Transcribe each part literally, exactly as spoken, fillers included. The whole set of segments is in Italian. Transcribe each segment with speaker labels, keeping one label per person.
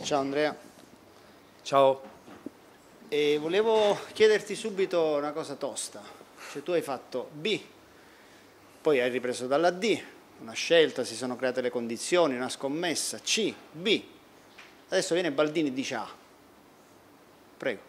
Speaker 1: Ciao Andrea.
Speaker 2: Ciao.
Speaker 1: E volevo chiederti subito una cosa tosta. Cioè tu hai fatto B, poi hai ripreso dalla D, una scelta, si sono create le condizioni, una scommessa, C, B. Adesso viene Baldini e dice A. Prego.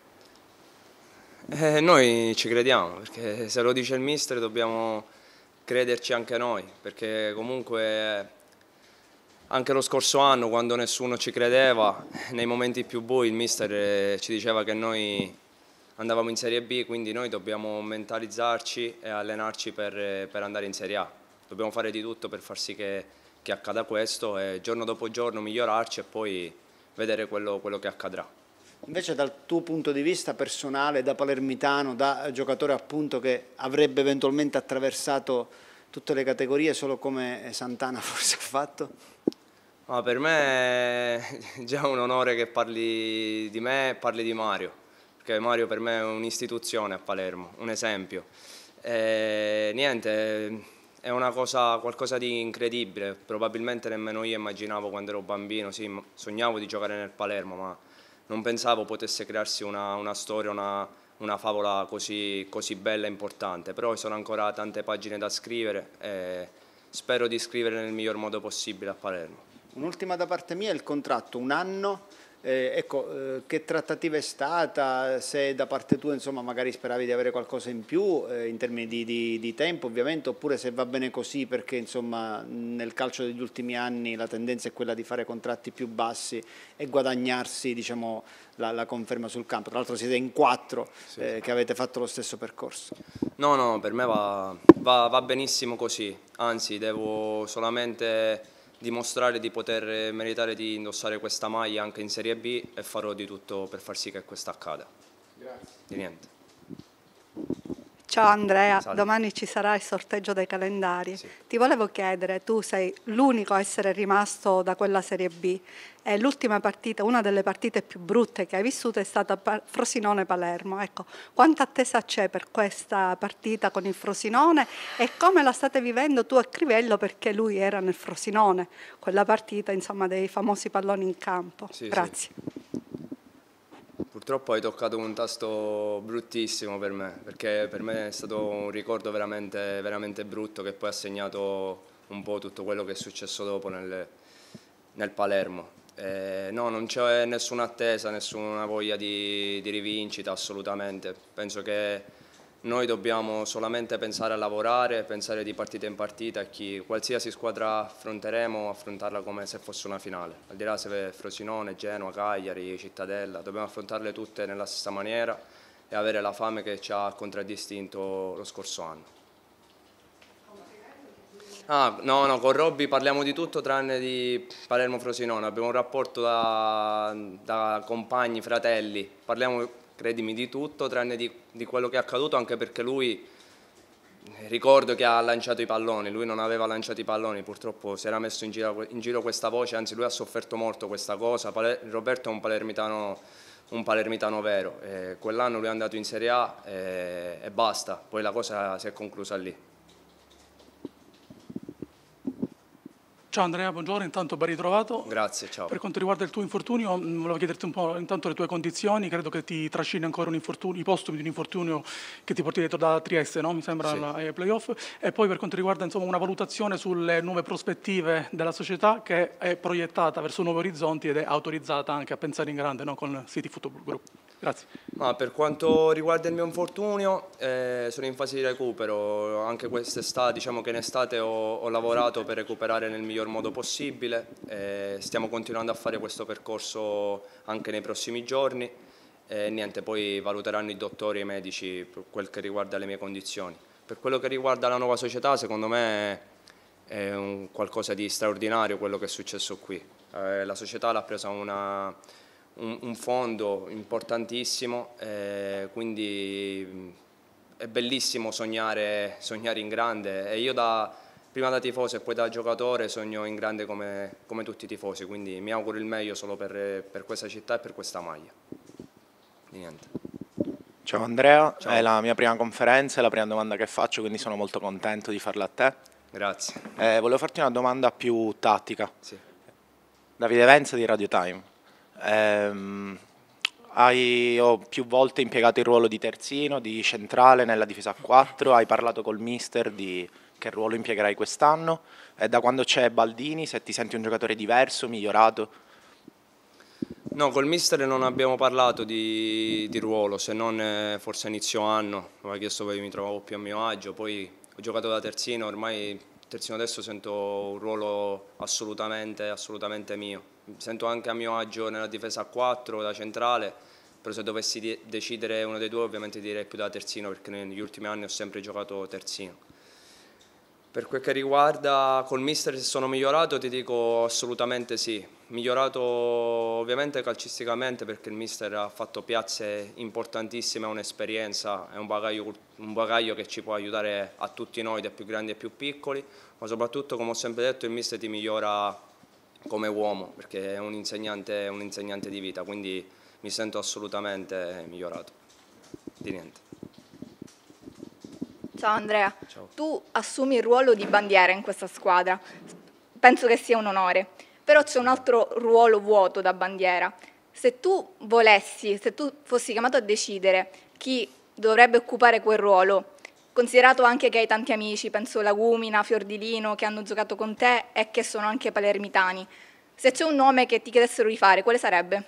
Speaker 2: Eh, noi ci crediamo, perché se lo dice il mister dobbiamo crederci anche noi, perché comunque anche lo scorso anno, quando nessuno ci credeva, nei momenti più bui il mister ci diceva che noi andavamo in Serie B, quindi noi dobbiamo mentalizzarci e allenarci per, per andare in Serie A. Dobbiamo fare di tutto per far sì che, che accada questo e giorno dopo giorno migliorarci e poi vedere quello, quello che accadrà.
Speaker 1: Invece dal tuo punto di vista personale, da palermitano, da giocatore appunto che avrebbe eventualmente attraversato tutte le categorie solo come Santana forse ha fatto?
Speaker 2: Ma per me è già un onore che parli di me e parli di Mario, perché Mario per me è un'istituzione a Palermo, un esempio. E, niente, è una cosa, qualcosa di incredibile, probabilmente nemmeno io immaginavo quando ero bambino, sì, sognavo di giocare nel Palermo, ma non pensavo potesse crearsi una, una storia, una, una favola così, così bella e importante, però ci sono ancora tante pagine da scrivere e spero di scrivere nel miglior modo possibile a Palermo.
Speaker 1: Un'ultima da parte mia, il contratto, un anno, eh, ecco, eh, che trattativa è stata, se da parte tua insomma magari speravi di avere qualcosa in più eh, in termini di, di, di tempo ovviamente, oppure se va bene così perché insomma nel calcio degli ultimi anni la tendenza è quella di fare contratti più bassi e guadagnarsi diciamo la, la conferma sul campo. Tra l'altro siete in quattro sì. eh, che avete fatto lo stesso percorso.
Speaker 2: No, no, per me va, va, va benissimo così, anzi devo solamente dimostrare di poter meritare di indossare questa maglia anche in Serie B e farò di tutto per far sì che questo accada.
Speaker 1: Grazie.
Speaker 2: Di niente.
Speaker 3: Ciao Andrea,
Speaker 2: Salve.
Speaker 3: Domani ci sarà il sorteggio dei calendari.
Speaker 2: Sì.
Speaker 3: Ti volevo chiedere, tu sei l'unico a essere rimasto da quella Serie B e l'ultima partita, una delle partite più brutte che hai vissuto è stata Frosinone-Palermo. Ecco, quanta attesa c'è per questa partita con il Frosinone e come la state vivendo tu e Crivello, perché lui era nel Frosinone, quella partita insomma dei famosi palloni in campo.
Speaker 2: Sì,
Speaker 3: Grazie.
Speaker 2: Sì. Purtroppo hai toccato un tasto bruttissimo per me, perché per me è stato un ricordo veramente, veramente brutto che poi ha segnato un po' tutto quello che è successo dopo nel, nel Palermo. Eh, no, non c'è nessuna attesa, nessuna voglia di, di rivincita assolutamente. Penso che noi dobbiamo solamente pensare a lavorare, pensare di partita in partita e chi, qualsiasi squadra affronteremo, affrontarla come se fosse una finale. Al di là se è Frosinone, Genoa, Cagliari, Cittadella, dobbiamo affrontarle tutte nella stessa maniera e avere la fame che ci ha contraddistinto lo scorso anno. Ah, no, no, con Robby parliamo di tutto tranne di Palermo-Frosinone, abbiamo un rapporto da, da compagni, fratelli, parliamo, credimi, di tutto tranne di, di quello che è accaduto, anche perché lui, ricordo che ha lanciato i palloni, lui non aveva lanciato i palloni, purtroppo si era messo in giro, in giro questa voce, anzi lui ha sofferto molto questa cosa. Paler, Roberto è un palermitano, un palermitano vero, eh, quell'anno lui è andato in Serie A e, e basta, poi la cosa si è conclusa lì.
Speaker 4: Ciao Andrea, buongiorno, intanto ben ritrovato.
Speaker 2: Grazie, ciao.
Speaker 4: Per quanto riguarda il tuo infortunio, volevo chiederti un po' intanto le tue condizioni, credo che ti trascini ancora un infortunio, i postumi di un infortunio che ti porti dietro da Trieste, no? Mi sembra, sì. ai playoff. E poi per quanto riguarda insomma, una valutazione sulle nuove prospettive della società che è proiettata verso nuovi orizzonti ed è autorizzata anche a pensare in grande, no? Con City Football Group. Grazie.
Speaker 2: Ma per quanto riguarda il mio infortunio, eh, sono in fase di recupero, anche quest'estate, diciamo che in estate ho, ho lavorato per recuperare nel miglior modo possibile, eh, stiamo continuando a fare questo percorso anche nei prossimi giorni e niente, poi valuteranno i dottori e i medici per quel che riguarda le mie condizioni. Per quello che riguarda la nuova società, secondo me è un qualcosa di straordinario quello che è successo qui. Eh, la società l'ha presa una... Un, un fondo importantissimo, eh, quindi è bellissimo sognare, sognare in grande e io da, prima da tifoso e poi da giocatore sogno in grande come, come tutti i tifosi, quindi mi auguro il meglio solo per, per questa città e per questa maglia. Di niente.
Speaker 5: Ciao Andrea,
Speaker 2: Ciao.
Speaker 5: È la mia prima conferenza, è la prima domanda che faccio, quindi sono molto contento di farla a te.
Speaker 2: Grazie.
Speaker 5: Eh, volevo farti una domanda più tattica.
Speaker 2: Sì.
Speaker 5: Davide Venza di Radio Time. Ehm, hai ho più volte impiegato il ruolo di terzino, di centrale nella difesa a quattro, hai parlato col mister di che ruolo impiegherai quest'anno e da quando c'è Baldini se ti senti un giocatore diverso, migliorato?
Speaker 2: No, col mister non abbiamo parlato di, di ruolo, se non eh, forse a inizio anno, mi aveva chiesto dove mi trovavo più a mio agio, poi ho giocato da terzino, ormai terzino adesso sento un ruolo assolutamente, assolutamente mio. Mi sento anche a mio agio nella difesa a quattro, da centrale, però se dovessi de- decidere uno dei due ovviamente direi più da terzino perché negli ultimi anni ho sempre giocato terzino. Per quel che riguarda col mister se sono migliorato ti dico assolutamente sì, migliorato ovviamente calcisticamente perché il mister ha fatto piazze importantissime, ha un'esperienza, è un bagaglio, un bagaglio che ci può aiutare a tutti noi, dai più grandi ai più piccoli, ma soprattutto come ho sempre detto il mister ti migliora come uomo perché è un insegnante, un insegnante di vita, quindi mi sento assolutamente migliorato, di niente.
Speaker 6: Ciao Andrea,
Speaker 2: Ciao.
Speaker 6: tu assumi il ruolo di bandiera in questa squadra, penso che sia un onore, però c'è un altro ruolo vuoto da bandiera. Se tu volessi, se tu fossi chiamato a decidere chi dovrebbe occupare quel ruolo, considerato anche che hai tanti amici, penso Lagumina, Fiordilino, che hanno giocato con te e che sono anche palermitani, se c'è un nome che ti chiedessero di fare, quale sarebbe?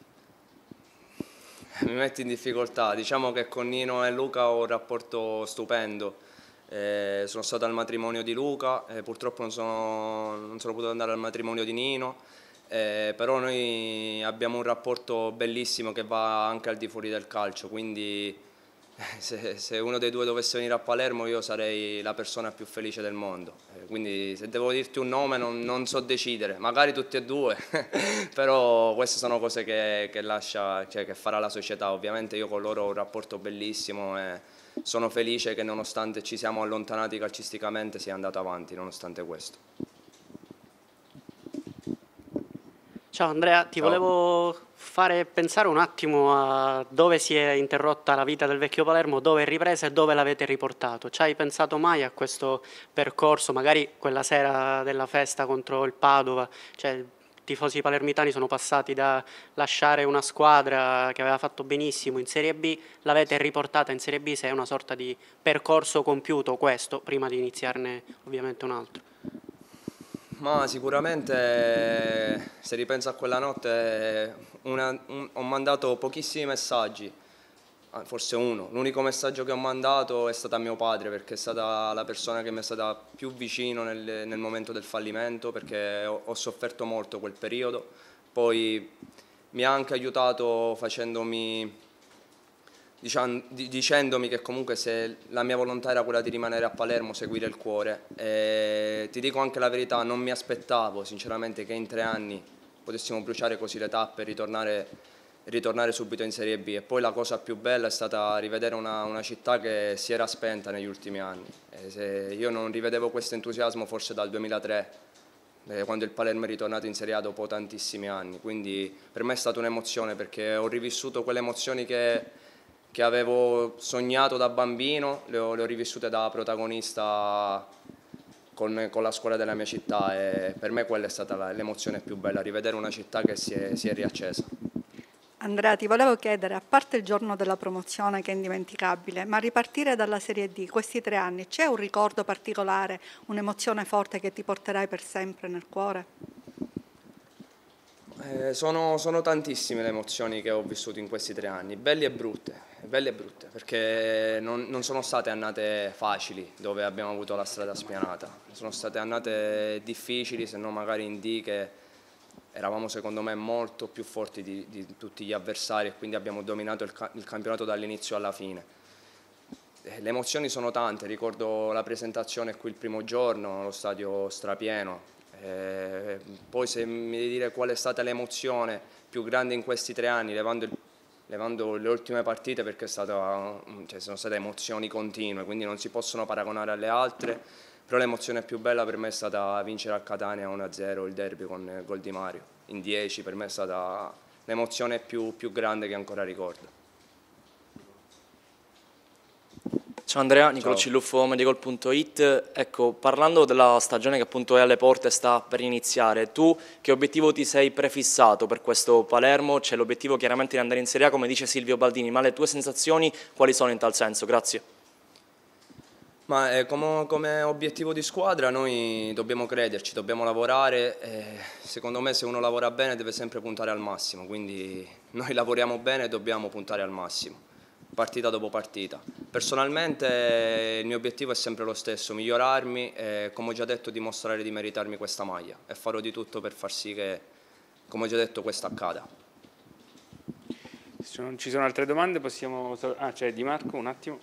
Speaker 2: Mi metti in difficoltà, diciamo che con Nino e Luca ho un rapporto stupendo, eh, sono stato al matrimonio di Luca, eh, purtroppo non sono, non sono potuto andare al matrimonio di Nino, eh, però noi abbiamo un rapporto bellissimo che va anche al di fuori del calcio, quindi se, se uno dei due dovesse venire a Palermo io sarei la persona più felice del mondo, eh, quindi se devo dirti un nome non, non so decidere, magari tutti e due, però queste sono cose che, che, lascia, cioè, che farà la società, ovviamente io con loro ho un rapporto bellissimo e sono felice che nonostante ci siamo allontanati calcisticamente sia andato avanti, nonostante questo.
Speaker 7: Ciao Andrea, ti
Speaker 2: Ciao.
Speaker 7: volevo fare pensare un attimo a dove si è interrotta la vita del vecchio Palermo, dove è ripresa e dove l'avete riportato. Ci hai pensato mai a questo percorso, magari quella sera della festa contro il Padova? Cioè, i tifosi palermitani sono passati da lasciare una squadra che aveva fatto benissimo in Serie B, l'avete riportata in Serie B, se è una sorta di percorso compiuto questo, prima di iniziarne ovviamente un altro.
Speaker 2: Ma sicuramente se ripenso a quella notte una, un, ho mandato pochissimi messaggi, forse uno. L'unico messaggio che ho mandato è stato a mio padre perché è stata la persona che mi è stata più vicino nel, nel momento del fallimento perché ho, ho sofferto molto quel periodo. Poi mi ha anche aiutato facendomi... dicendomi che comunque se la mia volontà era quella di rimanere a Palermo, seguire il cuore, e ti dico anche la verità, non mi aspettavo sinceramente che in tre anni potessimo bruciare così le tappe e ritornare, ritornare subito in Serie B. E poi la cosa più bella è stata rivedere una, una città che si era spenta negli ultimi anni. E se io non rivedevo questo entusiasmo forse dal duemilatré, eh, quando il Palermo è ritornato in Serie A dopo tantissimi anni, quindi per me è stata un'emozione perché ho rivissuto quelle emozioni che che avevo sognato da bambino, le ho, le ho rivissute da protagonista con, con la scuola della mia città e per me quella è stata l'emozione più bella, rivedere una città che si è, si è riaccesa.
Speaker 3: Andrea, ti volevo chiedere, a parte il giorno della promozione che è indimenticabile, ma a ripartire dalla Serie D, questi tre anni, c'è un ricordo particolare, un'emozione forte che ti porterai per sempre nel cuore?
Speaker 2: Eh, sono, sono tantissime le emozioni che ho vissuto in questi tre anni, belle e brutte, belle e brutte perché non, non sono state annate facili dove abbiamo avuto la strada spianata, sono state annate difficili, se non magari in D che eravamo secondo me molto più forti di, di tutti gli avversari e quindi abbiamo dominato il, il campionato dall'inizio alla fine. Eh, le emozioni sono tante, ricordo la presentazione qui il primo giorno, lo stadio strapieno. Eh, poi se mi devi dire qual è stata l'emozione più grande in questi tre anni, levando, il, levando le ultime partite perché è stata, cioè, sono state emozioni continue, quindi non si possono paragonare alle altre, però l'emozione più bella per me è stata vincere a Catania uno a zero il derby con il gol di Mario, in dieci per me è stata l'emozione più, più grande che ancora ricordo.
Speaker 7: Ciao
Speaker 8: Ciao Andrea, Nicolo
Speaker 2: Ciao.
Speaker 8: Cilluffo, Medical punto it. Ecco, parlando della stagione che appunto è alle porte e sta per iniziare, tu che obiettivo ti sei prefissato per questo Palermo? C'è l'obiettivo chiaramente di andare in Serie A, come dice Silvio Baldini, ma le tue sensazioni quali sono in tal senso? Grazie.
Speaker 2: Ma eh, come, come obiettivo di squadra noi dobbiamo crederci, dobbiamo lavorare. Eh, secondo me se uno lavora bene deve sempre puntare al massimo, quindi noi lavoriamo bene e dobbiamo puntare al massimo, partita dopo partita. Personalmente il mio obiettivo è sempre lo stesso, migliorarmi e, come ho già detto, dimostrare di meritarmi questa maglia e farò di tutto per far sì che, come ho già detto, questo accada.
Speaker 9: Se non ci sono altre domande possiamo... Ah, c'è Di Marco, un attimo.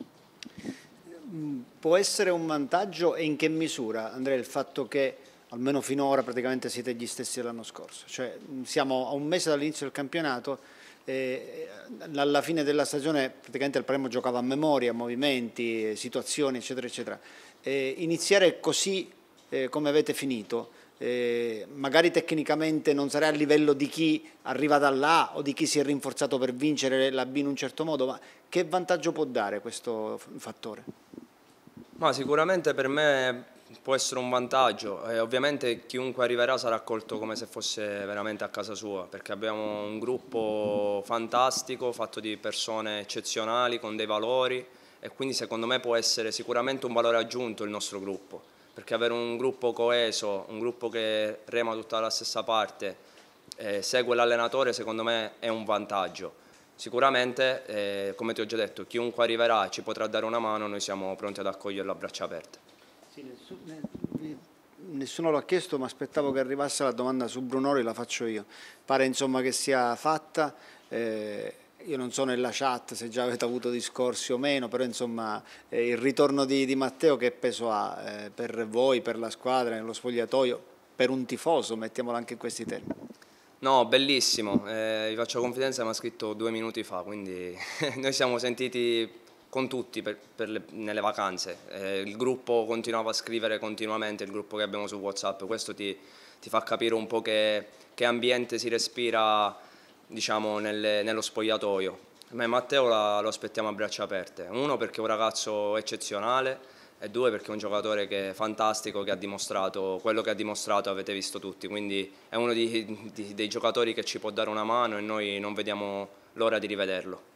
Speaker 1: Può essere un vantaggio e in che misura, Andrea, il fatto che almeno finora praticamente siete gli stessi dell'anno scorso? Cioè siamo a un mese dall'inizio del campionato, eh, alla fine della stagione praticamente il Palermo giocava a memoria, movimenti, situazioni eccetera eccetera. Eh, iniziare così eh, come avete finito, eh, magari tecnicamente non sarà a livello di chi arriva da là o di chi si è rinforzato per vincere la B in un certo modo, ma che vantaggio può dare questo fattore?
Speaker 2: Ma sicuramente per me può essere un vantaggio e ovviamente chiunque arriverà sarà accolto come se fosse veramente a casa sua, perché abbiamo un gruppo fantastico fatto di persone eccezionali con dei valori e quindi secondo me può essere sicuramente un valore aggiunto il nostro gruppo, perché avere un gruppo coeso, un gruppo che rema tutta dalla stessa parte, eh, segue l'allenatore, secondo me è un vantaggio. Sicuramente, eh, come ti ho già detto, chiunque arriverà e ci potrà dare una mano, noi siamo pronti ad accoglierlo a braccia aperte.
Speaker 1: Sì, nessuno, nessuno lo ha chiesto, ma aspettavo che arrivasse la domanda su Brunori, la faccio io. Pare insomma che sia fatta, eh, io non so nella chat se già avete avuto discorsi o meno, però insomma eh, il ritorno di, di Matteo che peso ha eh, per voi, per la squadra, nello spogliatoio, per un tifoso, mettiamolo anche in questi termini?
Speaker 2: No, bellissimo, eh, vi faccio confidenza, mi ha scritto due minuti fa, quindi noi siamo sentiti con tutti per, per le, nelle vacanze, eh, il gruppo continuava a scrivere continuamente, il gruppo che abbiamo su WhatsApp, questo ti, ti fa capire un po' che, che ambiente si respira, diciamo, nelle, nello spogliatoio. A me Matteo la, lo aspettiamo a braccia aperte, uno perché è un ragazzo eccezionale, e due perché è un giocatore che è fantastico, che ha dimostrato quello che ha dimostrato, avete visto tutti, quindi è uno di, di, dei giocatori che ci può dare una mano e noi non vediamo l'ora di rivederlo.